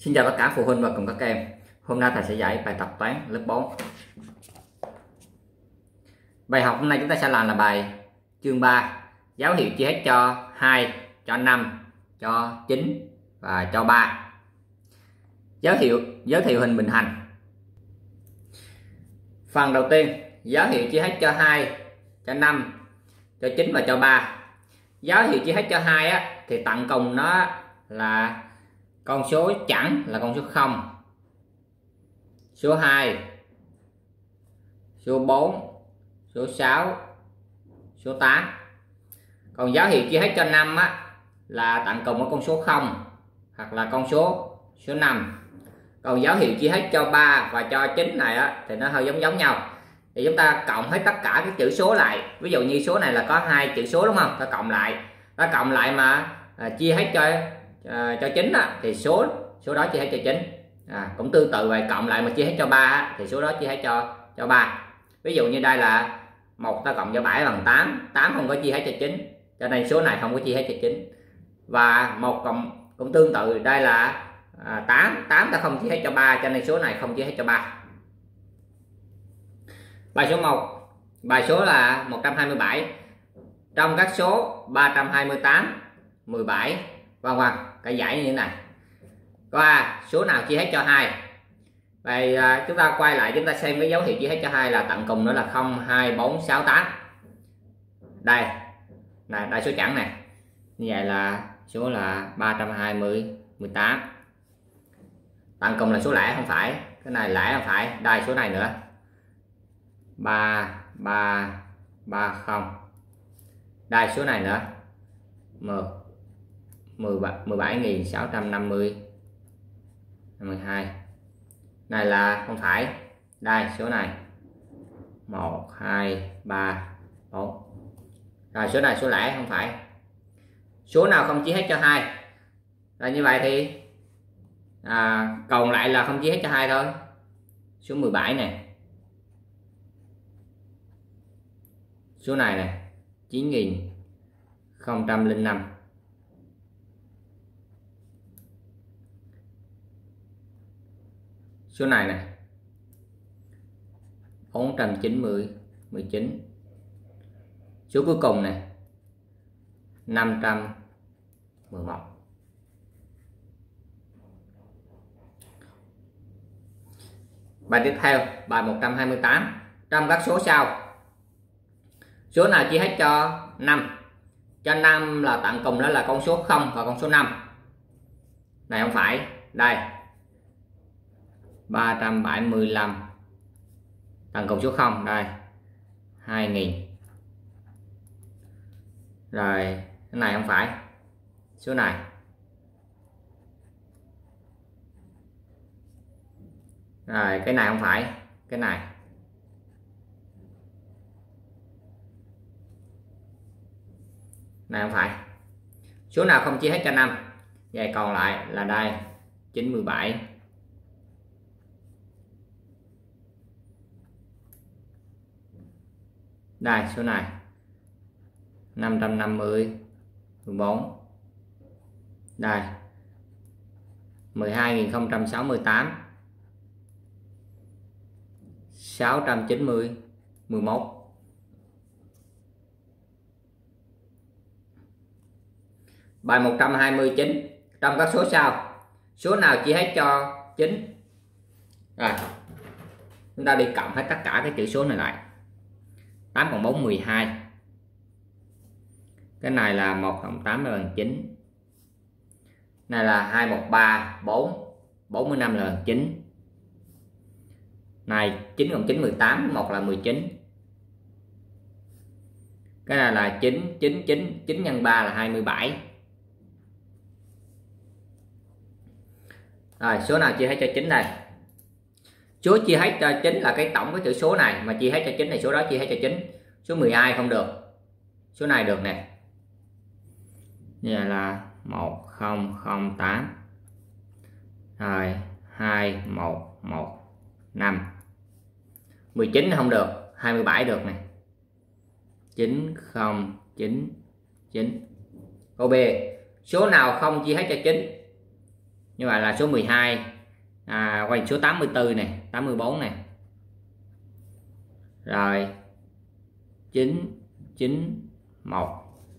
Xin chào tất cả phụ huynh và cùng các em. Hôm nay thầy sẽ dạy bài tập toán lớp 4. Bài học hôm nay chúng ta sẽ làm là bài chương 3, dấu hiệu chia hết cho 2, cho 5, cho 9 và cho 3. Giới thiệu hình bình hành. Phần đầu tiên, dấu hiệu chia hết cho 2, cho 5, cho 9 và cho 3. Dấu hiệu chia hết cho 2 thì tận cùng nó là con số chẵn là con số 0, số 2, số 4, số 6, số 8. Còn dấu hiệu chia hết cho 5 là tận cùng ở con số 0 hoặc là con số 5. Còn dấu hiệu chia hết cho 3 và cho 9 này thì nó hơi giống nhau. Thì chúng ta cộng hết tất cả các chữ số lại. Ví dụ như số này là có 2 chữ số đúng không? Ta cộng lại mà chia hết cho 9 thì số đó chia hết cho 9. Cũng tương tự vậy, cộng lại mà chia hết cho 3 thì số đó chia hết cho 3. Ví dụ như đây là 1 ta cộng cho 7 bằng 8, 8 không có chia hết cho 9, cho nên số này không có chia hết cho 9. Và 1 cộng cũng tương tự, đây là 8 ta không chia hết cho 3, cho nên số này không chia hết cho 3. Bài số 1, bài số là 127. Trong các số 328, 17 vân vân, cái dãy như thế này. Có số nào chia hết cho 2? Vậy chúng ta quay lại chúng ta xem cái dấu hiệu chia hết cho 2 là tận cùng nữa là 0, 2, 4, 6, 8. Đây số chẵn này. Như vậy là số là 320, 18. Tận cùng là số lẻ không phải, cái này lẻ không phải. Đây số này nữa. 3, 3, 30. Đây số này nữa. 17.650, 52. Này là không phải. Đây số này 1, 2, 3, 4. Rồi số này số lẻ không phải. Số nào không chia hết cho 2? Rồi như vậy thì còn lại là không chia hết cho 2 thôi. Số 17 này. Số này này 9.005. Số này này 490, 19. Số cuối cùng này 511. Bài tiếp theo, bài 128. Trong các số sau, số nào chia hết cho 5? Cho 5 là tận cùng đó là con số 0 và con số 5. Này không phải. Đây 375, tận cùng số 0 đây 2000. Rồi cái này không phải. Số này rồi cái này không phải. Cái này không phải. Số nào không chia hết cho 5? Vậy còn lại là đây 97. Đây số này 550, 14. Đây 12.068, 690, 11. Bài 129. Trong các số sau, số nào chia hết cho 9? Rồi chúng ta đi cộng hết tất cả các chữ số này lại. 8 cộng 4 12. Cái này là 1 cộng 8 là bằng 9. Này là 213 4, 45 là bằng 9. Này 9 cộng 9 18, 1 là 19. Cái này là 9 9 9, 9 nhân 3 là 27. Rồi số nào chia hết cho 9 đây? Số chia hết cho 9 là cái tổng cái chữ số này, mà chia hết cho 9 thì số đó chia hết cho 9. Số 12 không được. Số này được nè. Như vậy là 1008. Rồi 2115. 19 không được, 27 được nè. 9099. Câu B, số nào không chia hết cho 9? như vậy là số 12 quay số 84 này, 84 này, rồi 991.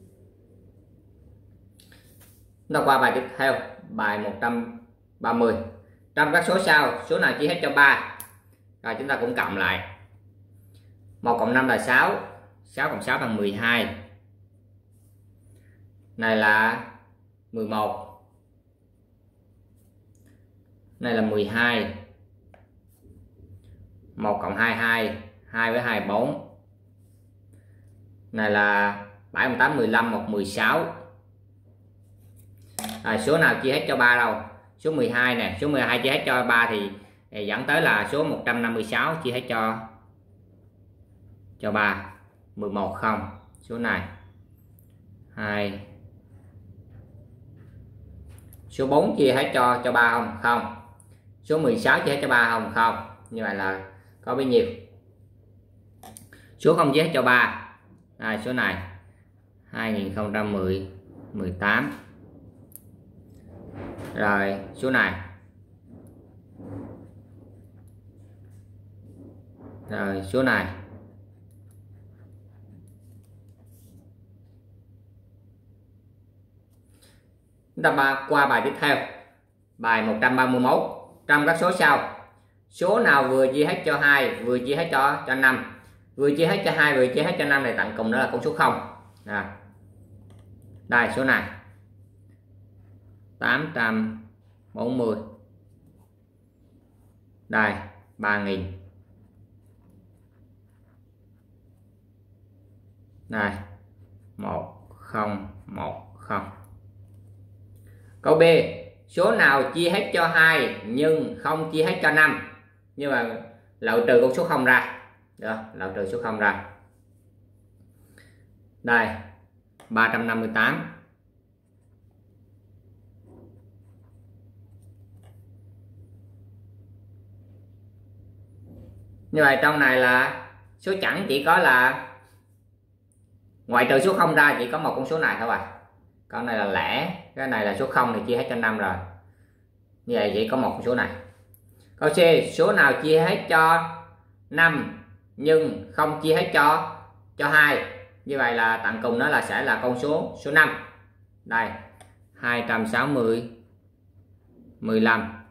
Chúng ta qua bài tiếp theo, bài 130. Trong các số sau, số nào chia hết cho 3? Rồi chúng ta cũng cộng lại. 1 cộng 5 là 6, 6 cộng 6 bằng 12. Này là 11. Này là 12. 1 cộng 2 2, 2 với 2 4. Này là 7 cộng 8 15, 1 16. Số nào chia hết cho 3 đâu? Số 12 nè, số 12 chia hết cho 3 thì dẫn tới là số 156 chia hết cho 3. 11 không. Số này 2. Số 4 chia hết cho 3 không? Không. Số 16 chia hết cho 3 không? Không. Như vậy là có bao nhiêu? Số không chia hết cho 3. Số này 2018. Rồi số này. Rồi số này. Chúng ta qua bài tiếp theo, bài 131. Trong các số sau, số nào vừa chia hết cho 2, vừa chia hết cho 5, vừa chia hết cho 2, vừa chia hết cho 5 này tận cùng đó là con số 0. Đây số này 840. Đây 3000. Đây 1010. Câu B, số nào chia hết cho 2 nhưng không chia hết cho 5? Nhưng mà loại trừ con số 0 ra. Được, loại trừ số 0 ra. Đây 358. Như vậy trong này là số chẵn chỉ có là ngoại trừ số 0 ra chỉ có một con số này thôi à. Con này là lẻ, cái này là số 0 thì chia hết cho 5 rồi. Như vậy chỉ có một con số này. Câu C, số nào chia hết cho 5 nhưng không chia hết cho 2? Như vậy là tận cùng nó là sẽ là con số 5. Đây 260 15.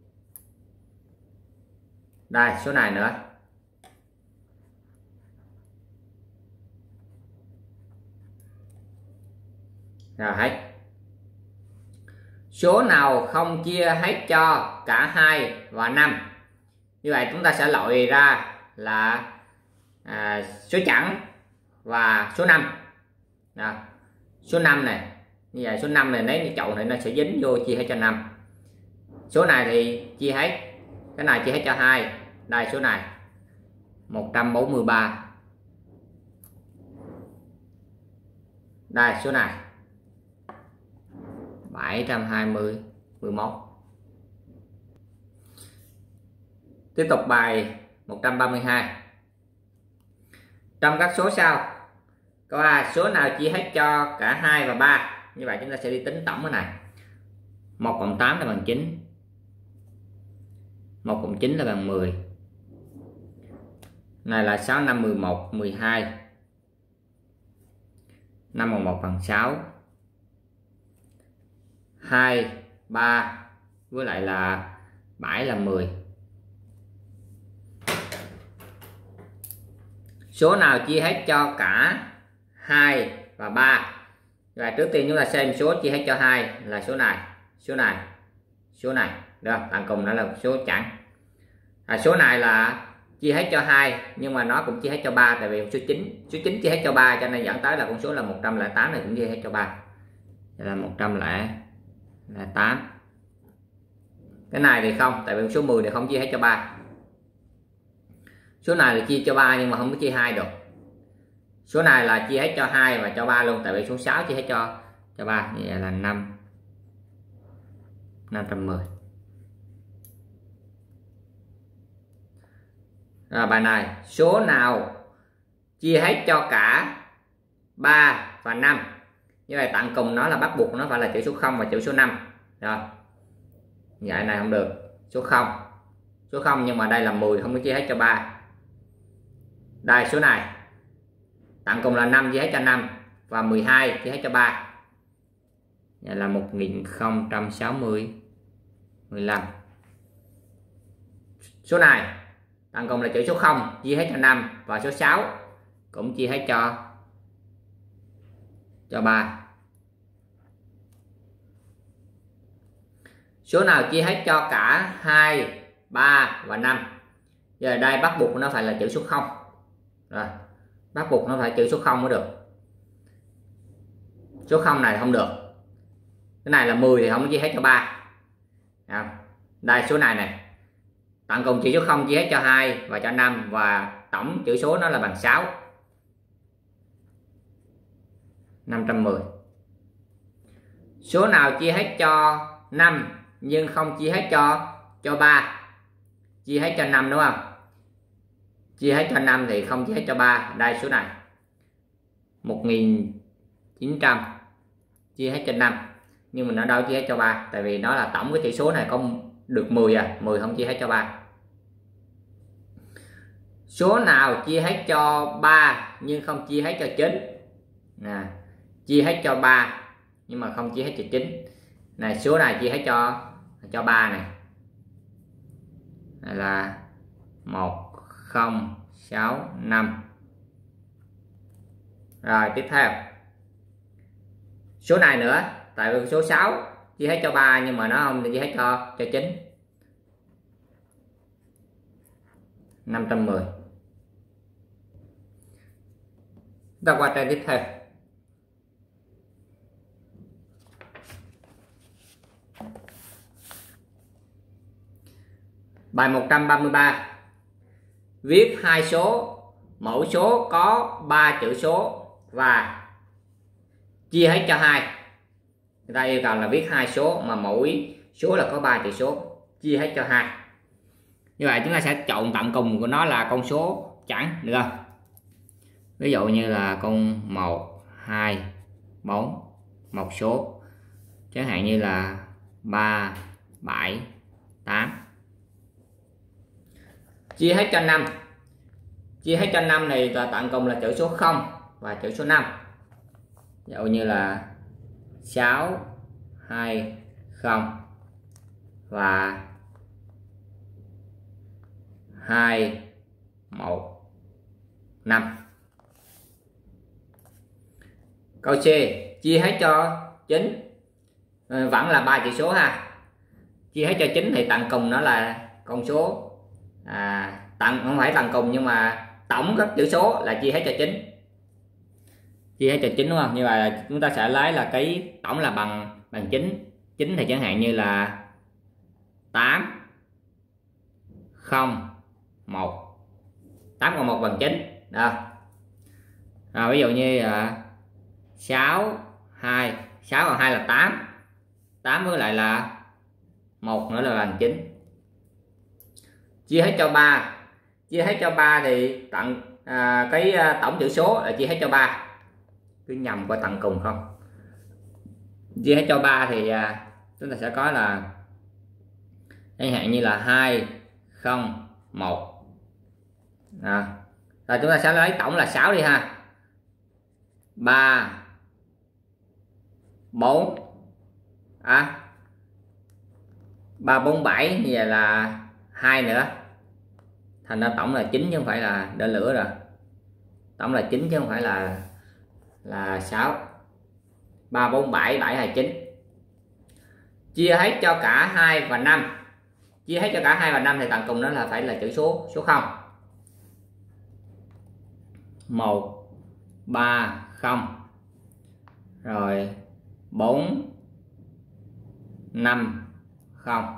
Đây số này nữa. Rồi hết. Số nào không chia hết cho cả 2 và 5? Như vậy chúng ta sẽ loại ra là số chẵn và số 5. Đó. Số 5 này. Như vậy số 5 này lấy cái chậu này nó sẽ dính vô chia hết cho 5. Số này thì chia hết. Cái này chia hết cho 2. Đây số này 143. Đây số này 721. Tiếp tục bài 132. Trong các số sau, câu A, số nào chia hết cho cả 2 và 3? Như vậy chúng ta sẽ đi tính tổng cái này. 1 cộng 8 là bằng 9. 1 cộng 9 là bằng 10. Này là 6 5 11 12. 5 cộng 1 bằng 6. 2 3 với lại là 7 là 10. Số nào chia hết cho cả 2 và 3? Và trước tiên chúng ta xem số chia hết cho 2 là số này, số này, số này. Được, tận cùng đó là số chẵn. Số này là chia hết cho 2 nhưng mà nó cũng chia hết cho 3, tại vì số 9 chia hết cho 3 cho nên dẫn tới là con số là 108 này cũng chia hết cho 3. Đây là 108. Cái này thì không, tại vì số 10 này không chia hết cho 3. Số này là chia cho 3 nhưng mà không có chia 2 được. Số này là chia hết cho 2 và cho 3 luôn, tại vì số 6 chia hết cho 3. Như vậy là 510. Rồi bài này, số nào chia hết cho cả 3 và 5? Như vậy tận cùng nó là bắt buộc nó phải là chữ số 0 và chữ số 5. Rồi Vậy này không được. Số 0. Số 0 nhưng mà đây là 10 không có chia hết cho 3. Đây số này tặng cùng là 5 chia hết cho 5 và 12 chia hết cho 3. Vậy là 1060 15. Số này tặng cùng là chữ số 0 chia hết cho 5 và số 6 cũng chia hết cho 3. Số nào chia hết cho cả 2, 3 và 5. Giờ đây bắt buộc nó phải là chữ số 0. Rồi, bắt buộc nó phải chữ số 0 mới được. Số 0 này không được. Cái này là 10 thì không chia hết cho 3. Đây số này tặng cùng chữ số 0 chia hết cho 2 và cho 5 và tổng chữ số nó là bằng 6. 510. Số nào chia hết cho 5 nhưng không chia hết cho 3. Chia hết cho 5 đúng không? Chia hết cho 5 thì không chia hết cho 3. Đây số này 1900 chia hết cho 5 nhưng mình nó đâu chia hết cho 3, tại vì nó là tổng cái chữ số này có được 10 à, 10 không chia hết cho 3. Số nào chia hết cho 3 nhưng không chia hết cho 9. Nè, chia hết cho 3 nhưng mà không chia hết cho 9. Này số này chia hết cho 3 này. Đây là 1065. Rồi tiếp theo. Số này nữa, tại vì số 6 chia hết cho 3 nhưng mà nó không chia hết cho 9. 510. Ta qua trang tiếp theo. Bài 133. Viết hai số, mỗi số có 3 chữ số và chia hết cho 2. Người ta yêu cầu là viết hai số mà mỗi số là có 3 chữ số, chia hết cho 2. Như vậy chúng ta sẽ chọn tặng cùng của nó là con số chẵn, được không? Ví dụ như là con 1, 2, 4, một số. Chẳng hạn như là 3, 7, 8. Chia hết cho 5. Chia hết cho 5 thì tặng cùng là chữ số 0 và chữ số 5. Ví dụ như là 6, 2, 0 và 2, 1, 5. Câu C. Chia hết cho 9. Vẫn là 3 chữ số ha. Chia hết cho 9 thì tặng cùng nó là con số không phải tặng cùng nhưng mà tổng các chữ số là chia hết cho 9. Chia hết cho 9 đúng không? Như vậy là chúng ta sẽ lấy là cái tổng là bằng 9. 9 thì chẳng hạn như là 8, 0, 1. 8 cộng 1 bằng 9. Đó. Ví dụ như 6, 2. 6 còn 2 là 8. 8 với lại là 1 nữa là bằng 9. Chia hết cho 3. Chia hết cho 3 thì tặng tổng chữ số là chia hết cho 3. Cứ nhầm qua tặng cùng không. Chia hết cho 3 thì chúng ta sẽ có là chẳng hạn như là 2, 0, 1. Rồi chúng ta sẽ lấy tổng là 6 đi ha. 3, 4, 3, 4, 7, như vậy là 2 nữa. Thành ra tổng là 9 chứ không phải là đơn lửa rồi. Tổng là 9 chứ không phải là 6. 3, 4, 7, 7 là 9. Chia hết cho cả 2 và 5. Chia hết cho cả 2 và 5 thì tặng cùng nó là phải là chữ số 0. 1, 3, 0. Rồi 4, 5, 0.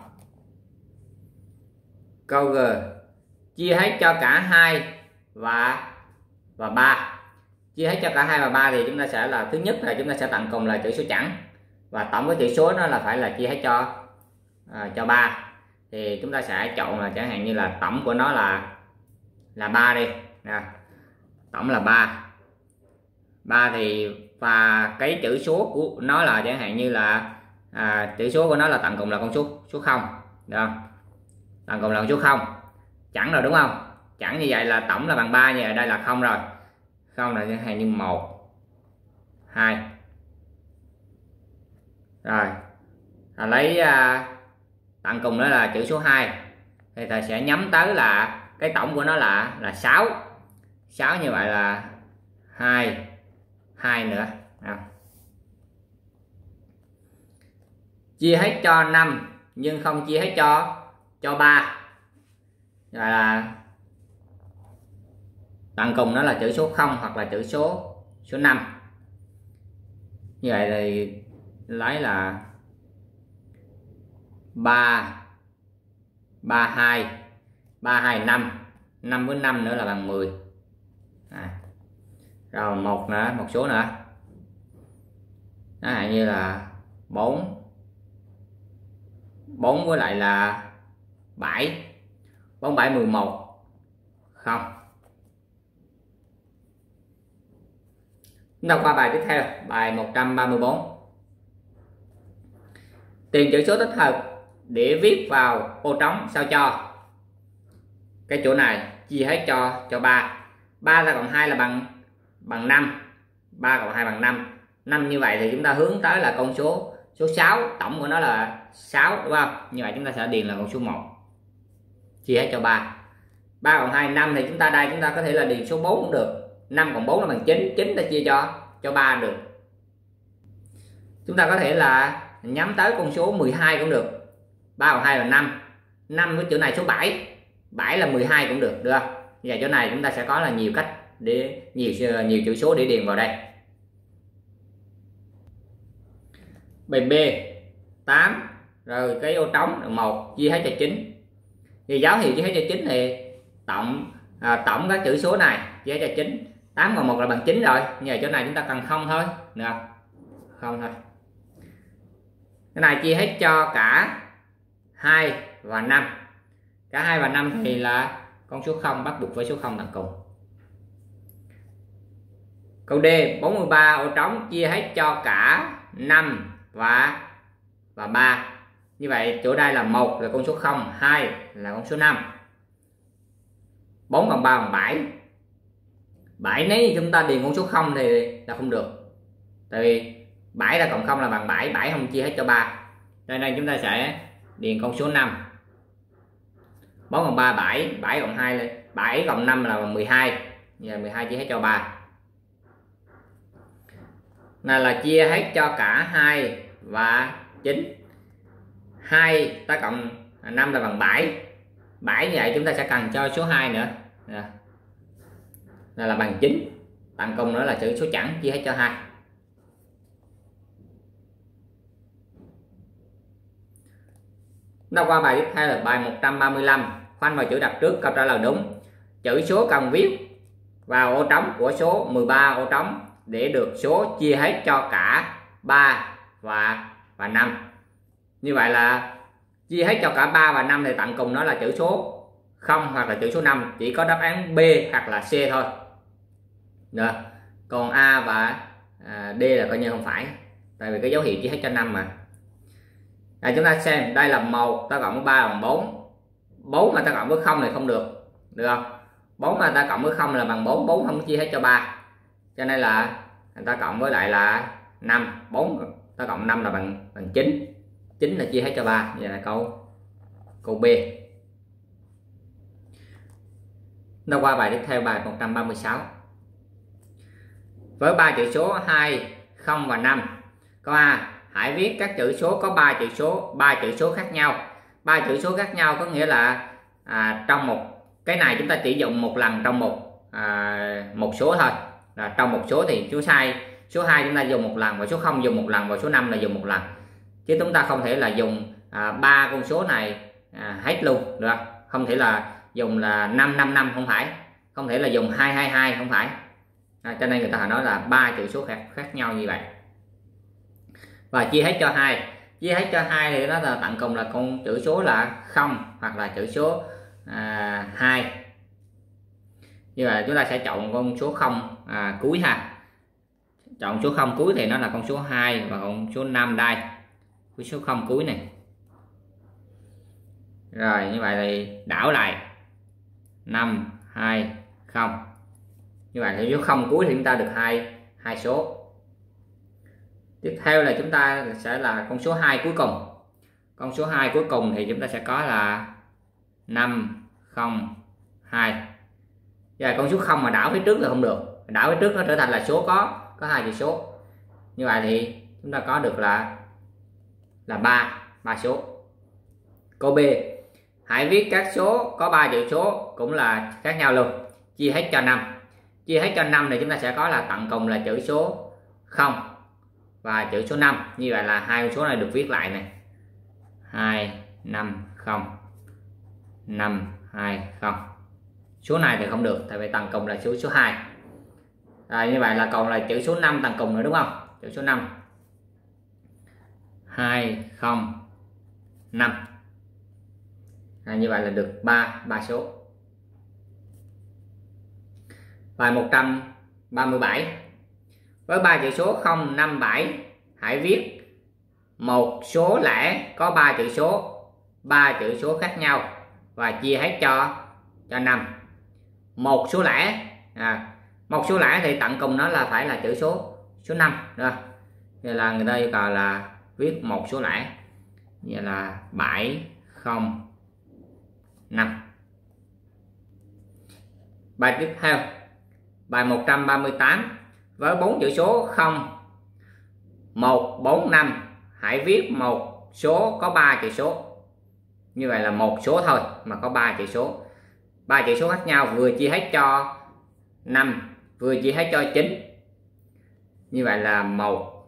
Câu G. Chia hết cho cả 2 và 3. Chia hết cho cả 2 và 3 thì chúng ta sẽ là thứ nhất là chúng ta sẽ tặng cùng là chữ số chẵn và tổng cái chữ số nó là phải là chia hết cho 3. Thì chúng ta sẽ chọn là chẳng hạn như là tổng của nó là 3 đi. Tổng là 3. 3 thì và cái chữ số của nó là chẳng hạn như là chữ số của nó là tận cùng là con số 0, được không? Tận cùng là con số 0 chẵn rồi đúng không? Chẵn như vậy là tổng là bằng 3, như vậy đây là 0 rồi. 0 là hàng như 1 2 rồi. Lấy tận cùng đó là chữ số 2 thì ta sẽ nhắm tới là cái tổng của nó là 6. 6 như vậy là 2 nữa. Chia hết cho 5 nhưng không chia hết cho 3. Vậy là tận cùng nó là chữ số 0 hoặc là chữ số 5. Như vậy thì lấy là 3 2 5. 5 với 5 nữa là bằng 10. Rồi một số nữa. Đó, như là 4 với lại là 7. 4 7 11 không. Chúng ta qua bài tiếp theo, bài 134. Tìm chữ số thích hợp để viết vào ô trống sao cho. Cái chỗ này chia hết cho 3. 3 ta cộng 2 là bằng 5. 3 cộng 2 bằng 5. 5 như vậy thì chúng ta hướng tới là con số 6, tổng của nó là 6 đúng không? Như vậy chúng ta sẽ điền là con số 1. Chia hết cho 3. 3 cộng 2 5 thì chúng ta có thể là điền số 4 cũng được. 5 cộng 4 là bằng 9, 9 ta chia cho 3 được. Chúng ta có thể là nhắm tới con số 12 cũng được. 3 cộng 2 là 5. 5 với chữ này số 7. 7 là 12 cũng được, được không? Như vậy chỗ này chúng ta sẽ có là nhiều cách để nhiều chữ số để điền vào đây. Bài B 8 rồi cái ô trống 1 chia hết cho 9. Thì dấu hiệu chia hết cho 9 thì tổng các chữ số này chia hết cho 9. 8 cộng 1 là bằng 9 rồi. Như vậy chỗ này chúng ta cần 0 thôi, được không? 0 thôi. Cái này chia hết cho cả 2 và 5. Cả 2 và 5 thì là con số 0 bắt buộc với số 0 tận cùng. Câu D 43 ô trống chia hết cho cả 5 và 3. Như vậy chỗ đây là 1 là con số 0, 2 là con số 5. 4 cộng 3 bằng 7. 7 nếu như chúng ta điền con số 0 thì là không được. Tại vì 7 là cộng 0 là bằng 7, 7 không chia hết cho 3. Cho nên chúng ta sẽ điền con số 5. 4 cộng 3 7, 7 cộng 2 là 7 cộng 5 là bằng 12. Giờ 12 chia hết cho 3. Này là chia hết cho cả 2 và 9. 2 ta cộng 5 là bằng 7. 7 như vậy chúng ta sẽ cần cho số 2 nữa. Này là bằng 9. Tận cùng nữa là chữ số chẵn chia hết cho 2. Nó qua bài tiếp theo là bài 135. Khoanh vào chữ đặt trước câu trả lời đúng. Chữ số cần viết vào ô trống của số 13 ô trống để được số chia hết cho cả 3 và 5. Như vậy là chia hết cho cả 3 và 5 thì tận cùng nó là chữ số 0 hoặc là chữ số 5. Chỉ có đáp án B hoặc là C thôi. Được. Còn A và D là coi như không phải. Tại vì cái dấu hiệu chia hết cho 5 mà. Chúng ta xem đây là 1 ta cộng với 3 bằng 4. 4 mà ta cộng với 0 này không được. Được không? 4 mà ta cộng với 0 là bằng 4. 4 không chia hết cho 3. Cho nên là ta cộng với lại là 5. 4 ta cộng 5 là bằng 9. 9 là chia hết cho 3. Vậy là câu B. Nó qua bài tiếp theo bài 136. Với 3 chữ số 2, 0 và 5. Câu A. Hãy viết các chữ số có 3 chữ số khác nhau. 3 chữ số khác nhau có nghĩa là trong một cái này chúng ta chỉ dùng một lần trong một số thôi. Trong một số thì số 2 chúng ta dùng một lần, và số 0 dùng một lần, và số 5 là dùng một lần. Chứ chúng ta không thể là dùng 3 con số này hết luôn được. Không thể là dùng là 555 không phải. Không thể là dùng 222 không phải. Cho nên người ta nói là 3 chữ số khác nhau như vậy. Và chia hết cho 2. Chia hết cho 2 thì nó là tận cùng là con chữ số là 0 hoặc là chữ số 2. Như vậy chúng ta sẽ chọn con số 0 cuối ha. Chọn số 0 cuối thì nó là con số 2 và con số 5 đây. với số 0 cuối này. Rồi như vậy thì đảo lại 5 2 0. Như vậy thì số 0 cuối thì chúng ta được hai số. Tiếp theo là chúng ta sẽ là con số 2 cuối cùng. Con số 2 cuối cùng thì chúng ta sẽ có là 5 0 2. Và con số 0 mà đảo phía trước là không được. Đảo phía trước nó trở thành là số có hai chữ số. Như vậy thì chúng ta có được là ba số. Câu B, hãy viết các số có 3 chữ số cũng là khác nhau luôn, chia hết cho 5. Chia hết cho 5 thì chúng ta sẽ có là tận cùng là chữ số 0 và chữ số 5. Như vậy là hai con số này được viết lại này, 2 5 0 5 2 0. Số này thì không được, tại vì tận cùng là số 2. Như vậy là còn là chữ số 5 tận cùng nữa đúng không? Chữ số 5 2 0 5. Như vậy là được ba số. Bài 137. Với 3 chữ số 0 5 7, hãy viết một số lẻ có 3 chữ số, 3 chữ số khác nhau và chia hết cho 5. Một số lẻ, một số lẻ thì tận cùng nó là phải là chữ số 5 rồi. Vậy là người ta yêu cầu là viết một số lẻ, như là 7 0 5. Bài tiếp theo, bài 138. Với 4 chữ số 0 1 4 5, hãy viết một số có 3 chữ số. Như vậy là một số thôi mà có 3 chữ số. 3 chữ số khác nhau, vừa chia hết cho 5 vừa chia hết cho 9. Như vậy là 1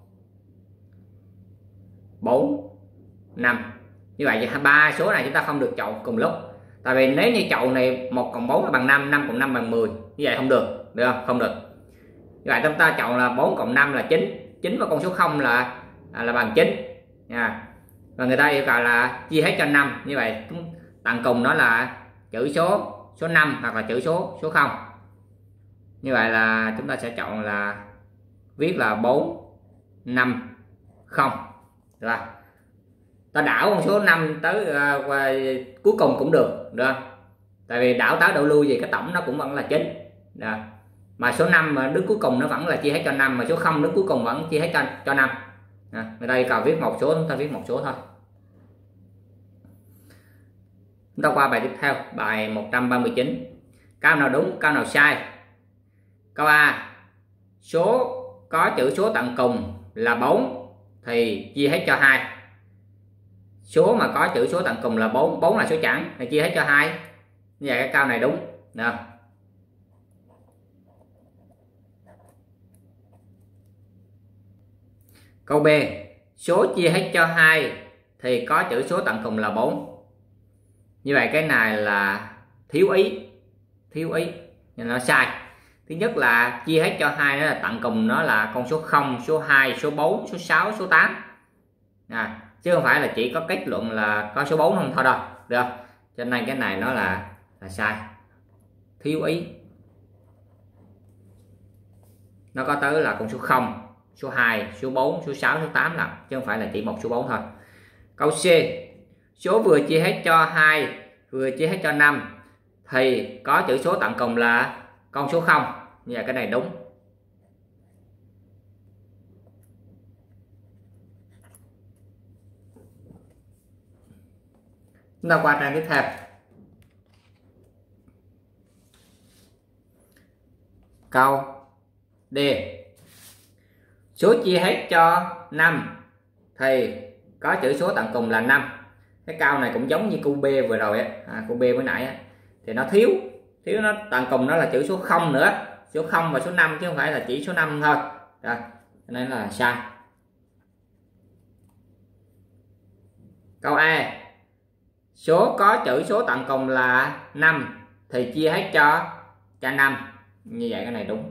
4 5. Như vậy ba số này chúng ta không được chọn cùng lúc. Tại vì nếu như chọn này 1 cộng 4 là bằng 5, 5 cộng 5 bằng 10. Như vậy không được, được không? Không được. Như vậy chúng ta chọn là 4 cộng 5 là 9. 9 và con số 0 là bằng 9 nha. Và người ta yêu cầu là chia hết cho 5. Như vậy tận cùng nó là chữ số 5 hoặc là chữ số 0. Như vậy là chúng ta sẽ chọn là viết là 4 5 0. Được không? Ta đảo con số 5 tới cuối cùng cũng được, được không? Tại vì đảo tới đảo lui gì cái tổng nó cũng vẫn là 9. Được. Mà số 5 mà đứng cuối cùng nó vẫn là chia hết cho 5, mà số 0 đứng cuối cùng vẫn chia hết cho 5. Người ta yêu cầu viết một số, chúng ta viết một số thôi. Chúng ta qua bài tiếp theo, bài 139. Câu nào đúng, câu nào sai? Câu A, số có chữ số tận cùng là 4 thì chia hết cho 2. Số mà có chữ số tận cùng là 4, 4 là số chẵn thì chia hết cho 2. Như vậy cái câu này đúng. Được. Câu B, số chia hết cho 2 thì có chữ số tận cùng là 4. Như vậy cái này là thiếu ý, nên nó sai. Thứ nhất là chia hết cho 2 nó là tận cùng nó là con số 0, số 2, số 4, số 6, số 8. Chứ không phải là chỉ có kết luận là có số 4 không thôi đâu. Được không? Cho nên cái này nó là sai, thiếu ý. Nó có tới là con số 0, số 2, số 4, số 6, số 8 là, chứ không phải là chỉ một số 4 thôi. Câu C, số vừa chia hết cho 2 vừa chia hết cho 5 thì có chữ số tận cùng là con số 0. Như vậy cái này đúng. Chúng ta qua trang tiếp theo. Câu D, số chia hết cho 5 thì có chữ số tận cùng là 5. Cái câu này cũng giống như câu B vừa rồi á, câu B vừa nãy á, thì nó thiếu nó tận cùng nó là chữ số 0 nữa, số 0 và số 5 chứ không phải là chỉ số 5 thôi. Rồi, cho nên là sai. Câu A, số có chữ số tận cùng là 5 thì chia hết cho 5. Như vậy cái này đúng.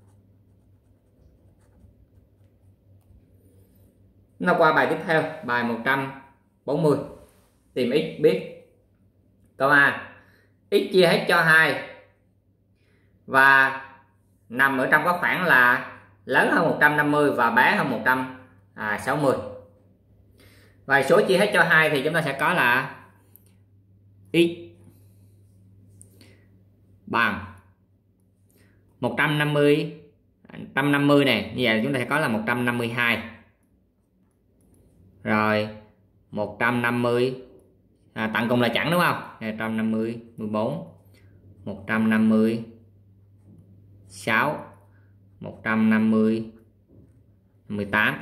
Nó qua bài tiếp theo, bài 140. Tìm x biết. Câu A, x chia hết cho 2 và nằm ở trong cái khoảng là lớn hơn 150 và bé hơn 160. Và số chia hết cho 2 thì chúng ta sẽ có là x bằng 150 này, như vậy chúng ta sẽ có là 152. Rồi 150 tận cùng là chẵn đúng không? 150 14 150 6 150 18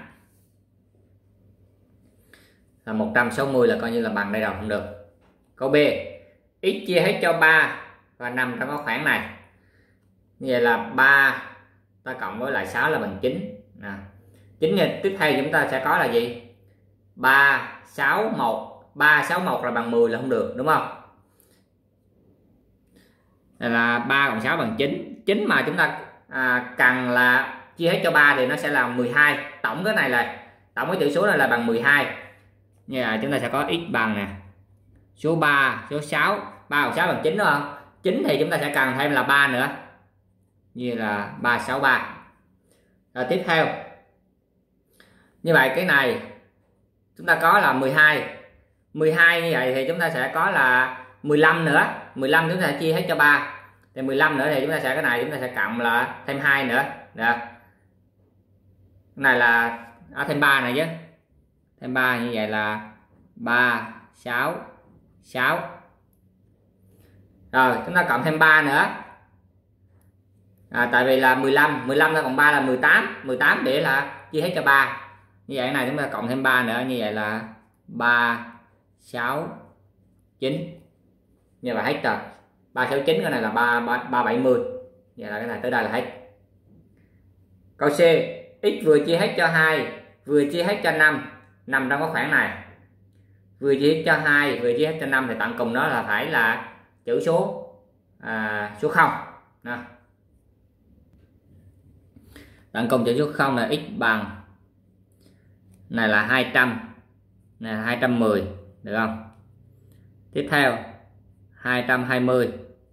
là 160 là coi như là bằng đây rồi, không được. Câu B, x chia hết cho 3 và nằm trong cái khoảng này. Như vậy là 3 ta cộng với lại 6 là bằng 9. 9 tiếp theo chúng ta sẽ có là gì? 361 là bằng 10 là không được đúng không? Đây là 3 cộng 6 bằng 9. 9 mà chúng ta cần là chia hết cho 3 thì nó sẽ là 12. Tổng cái này là tổng cái chữ số này là bằng 12. Như là chúng ta sẽ có x bằng nè, số 3, số 6, 3 cộng 6 bằng 9 đúng không? 9 thì chúng ta sẽ cần thêm là 3 nữa. Như là 363. Rồi tiếp theo. Như vậy cái này chúng ta có là 12. 12 như vậy thì chúng ta sẽ có là 15 nữa. 15 chúng ta sẽ chia hết cho 3. Thì 15 nữa thì chúng ta sẽ cái này chúng ta sẽ cộng là thêm 2 nữa. Được. Cái này là thêm 3 này chứ. Thêm 3 như vậy là 3 6 6. Rồi chúng ta cộng thêm 3 nữa. Tại vì là 15 ta cộng 3 là 18 để là chia hết cho 3. Như vậy này chúng ta cộng thêm 3 nữa, như vậy là 3 6 9. Như vậy hết rồi. 369 cái này là 370. Vậy là cái này tới đây là hết. Câu C, x vừa chia hết cho 2 vừa chia hết cho 5 nằm trong cái khoảng này. Vừa chia hết cho 2 vừa chia hết cho 5 thì tận cùng nó là phải là chữ số số 0. Đó. Tận cùng chữ số 0 là x bằng này là 200, này là 210, được không? Tiếp theo 220,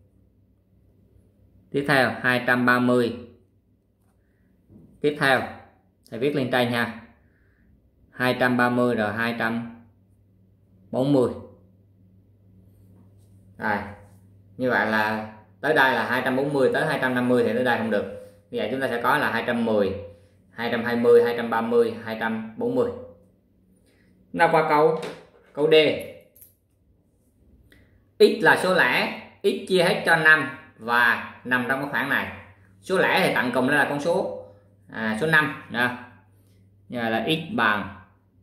tiếp theo 230, tiếp theo thầy viết lên trên ha, 230 rồi 240. Rồi như vậy là tới đây là 240 tới 250 thì tới đây không được. Như vậy chúng ta sẽ có là 210, 220, 230, 240. Nào qua câu D. X là số lẻ, x chia hết cho 5 và nằm trong cái khoảng này. Số lẻ thì tận cùng đó là con số số 5 đó. Như vậy là x bằng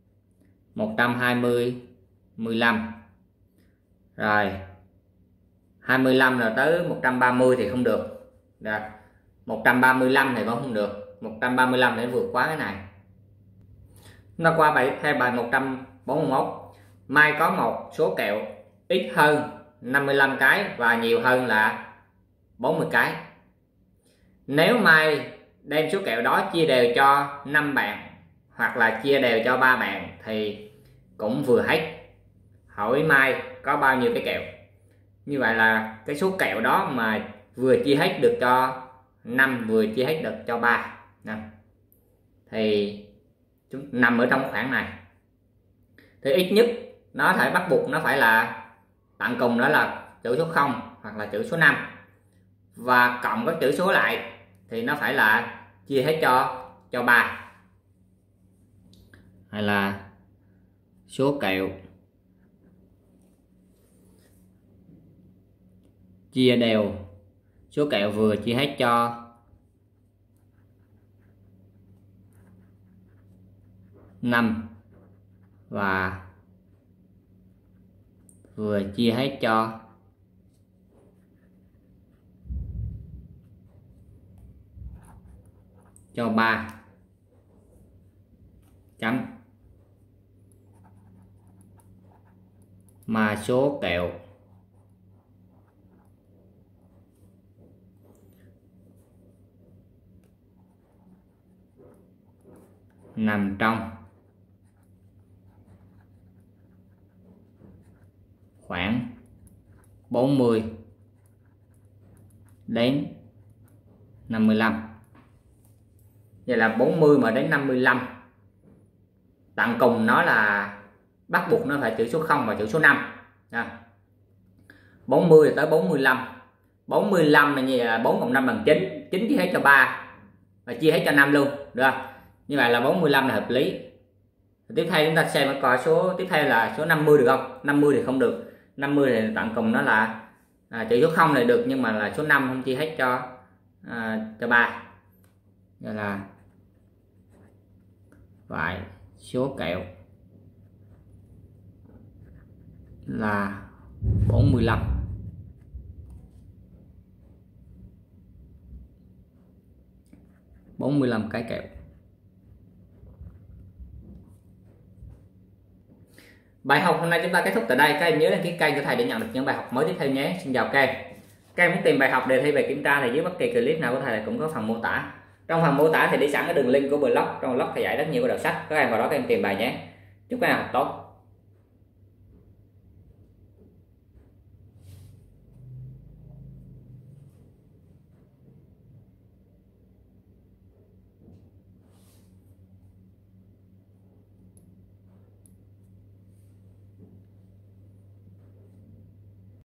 120 15. Rồi 25 rồi tới 130 thì không được. Được. 135 thì cũng không được. 135 để vượt quá cái này. Nó qua bài 141. Mai có một số kẹo ít hơn 55 cái và nhiều hơn là 40 cái. Nếu Mai đem số kẹo đó chia đều cho 5 bạn hoặc là chia đều cho 3 bạn thì cũng vừa hết. Hỏi Mai có bao nhiêu cái kẹo? Như vậy là cái số kẹo đó mà vừa chia hết được cho 5 vừa chia hết được cho 3 thì chúng nằm ở trong khoảng này. Thì ít nhất nó phải bắt buộc nó phải là tận cùng đó là chữ số 0 hoặc là chữ số 5 và cộng các chữ số lại thì nó phải là chia hết cho 3. Hay là số kẹo chia đều, số kẹo vừa chia hết cho 5 và vừa chia hết cho 3 chấm. Mà số kẹo nằm trong khoảng 40 đến 55. Vậy là 40 mà đến 55 tận cùng nó là bắt buộc nó phải chữ số 0 và chữ số 5. 40 tới 45. 45 là như là 4 cộng 5 bằng 9, 9 chia hết cho 3 và chia hết cho 5 luôn, được không? Như vậy là 45 là hợp lý. Tiếp theo chúng ta xem coi số tiếp theo là số 50 được không? 50 thì không được. 50 thì tận cùng nó là chữ số 0 này được, nhưng mà là số 5 không chia hết cho 3. Đây là vậy số kẹo là 45. Cái kẹo. Bài học hôm nay chúng ta kết thúc tại đây. Các em nhớ đăng ký kênh của thầy để nhận được những bài học mới tiếp theo nhé. Xin chào các em. Các em muốn tìm bài học đề thi về kiểm tra thì dưới bất kỳ clip nào của thầy cũng có phần mô tả. Trong phần mô tả thì để sẵn cái đường link của blog. Trong blog thầy dạy rất nhiều đầu sách. Các em vào đó các em tìm bài nhé. Chúc các em học tốt.